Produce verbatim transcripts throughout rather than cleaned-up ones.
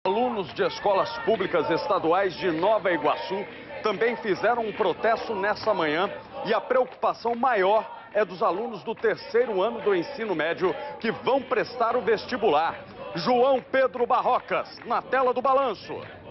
Alunos de escolas públicas estaduais de Nova Iguaçu também fizeram um protesto nessa manhã e a preocupação maior é dos alunos do terceiro ano do ensino médio que vão prestar o vestibular. João Pedro Barrocas, na tela do Balanço.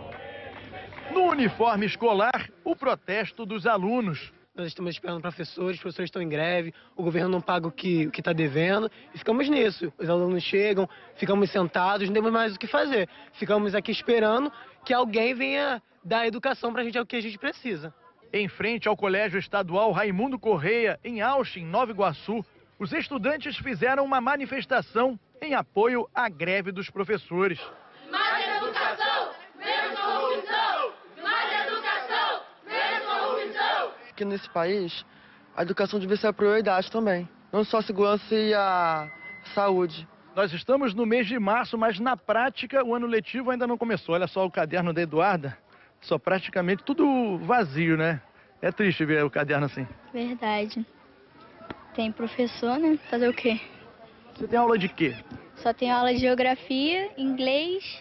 No uniforme escolar, o protesto dos alunos. Nós estamos esperando professores, os professores estão em greve, o governo não paga o que está devendo e ficamos nisso. Os alunos chegam, ficamos sentados, não temos mais o que fazer. Ficamos aqui esperando que alguém venha dar educação para a gente, é o que a gente precisa. Em frente ao Colégio Estadual Raimundo Correia, em Auschwitz, Nova Iguaçu, os estudantes fizeram uma manifestação em apoio à greve dos professores. Mais educação, menos corrupção! Mais educação, menos corrupção! Que nesse país, a educação deve ser a prioridade também. Não só a segurança e a saúde. Nós estamos no mês de março, mas na prática o ano letivo ainda não começou. Olha só o caderno da Eduarda, só praticamente tudo vazio, né? É triste ver o caderno assim. Verdade. Tem professor, né? Fazer o quê? Você tem aula de quê? Só tem aula de geografia, inglês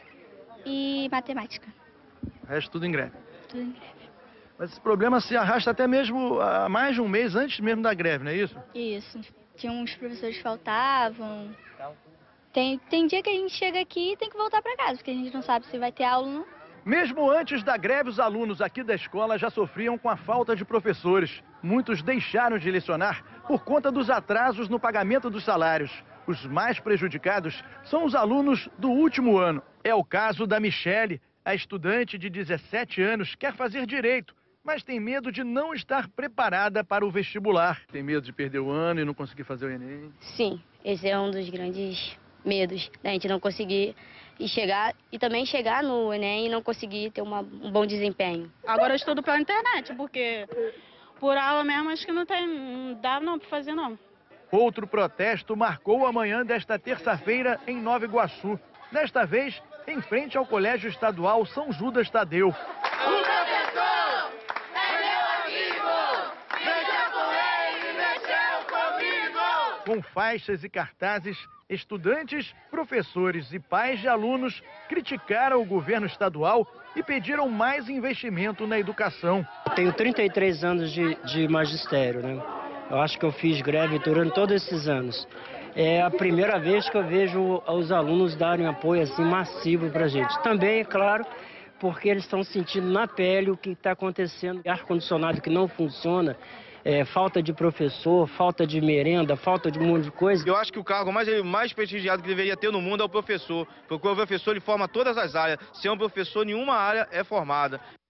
e matemática. O resto tudo em greve. Tudo em greve. Mas esse problema se arrasta até mesmo há mais de um mês antes mesmo da greve, não é isso? Isso. Tinha uns professores que faltavam. Tem, tem dia que a gente chega aqui e tem que voltar para casa, porque a gente não sabe se vai ter aula ou não. Mesmo antes da greve, os alunos aqui da escola já sofriam com a falta de professores. Muitos deixaram de lecionar por conta dos atrasos no pagamento dos salários. Os mais prejudicados são os alunos do último ano. É o caso da Michele, a estudante de dezessete anos, quer fazer direito, mas tem medo de não estar preparada para o vestibular. Tem medo de perder o ano e não conseguir fazer o Enem? Sim, esse é um dos grandes medos, da gente não conseguir e chegar e também chegar no Enem e não conseguir ter uma, um bom desempenho. Agora eu estudo pela internet, porque por aula mesmo acho que não tem, não dá não para fazer não. Outro protesto marcou a manhã desta terça-feira em Nova Iguaçu. Desta vez, em frente ao Colégio Estadual São Judas Tadeu. O professor é meu amigo! Mexa com ele, mexeu comigo! Com faixas e cartazes, estudantes, professores e pais de alunos criticaram o governo estadual e pediram mais investimento na educação. Tenho trinta e três anos de, de magistério, né? Eu acho que eu fiz greve durante todos esses anos. É a primeira vez que eu vejo os alunos darem apoio assim massivo para a gente. Também, é claro, porque eles estão sentindo na pele o que está acontecendo. Ar-condicionado que não funciona, é, falta de professor, falta de merenda, falta de um monte de coisa. Eu acho que o cargo mais, mais prestigiado que deveria ter no mundo é o professor, porque o professor ele forma todas as áreas. Sem um professor, nenhuma área é formada.